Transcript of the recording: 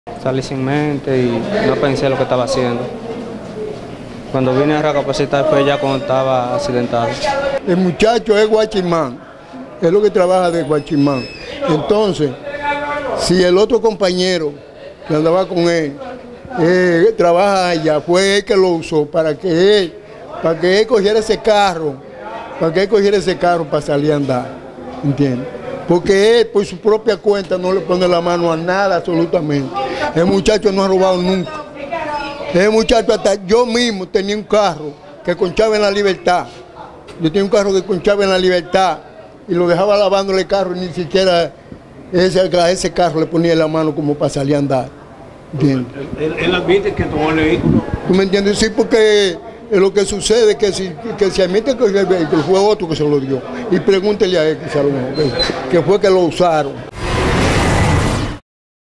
Salí sin mente y no pensé lo que estaba haciendo. Cuando vine a recapacitar fue ya cuando estaba accidentado. El muchacho es guachimán, es lo que trabaja de guachimán. Entonces, si el otro compañero que andaba con él trabaja allá, fue él que lo usó para que él cogiera ese carro, para salir a andar, ¿entiendes? Porque él por su propia cuenta no le pone la mano a nada absolutamente. El muchacho no ha robado nunca. El muchacho, hasta yo mismo tenía un carro que conchaba en La Libertad. Yo tenía un carro que conchaba en La Libertad y lo dejaba lavándole el carro y ni siquiera a ese carro le ponía la mano como para salir a andar. ¿Entiendes? ¿Él admite que tomó el vehículo? ¿Tú me entiendes? Sí, porque lo que sucede es que si admite que el vehículo fue otro que se lo dio. Y pregúntele a él que fue que lo usaron.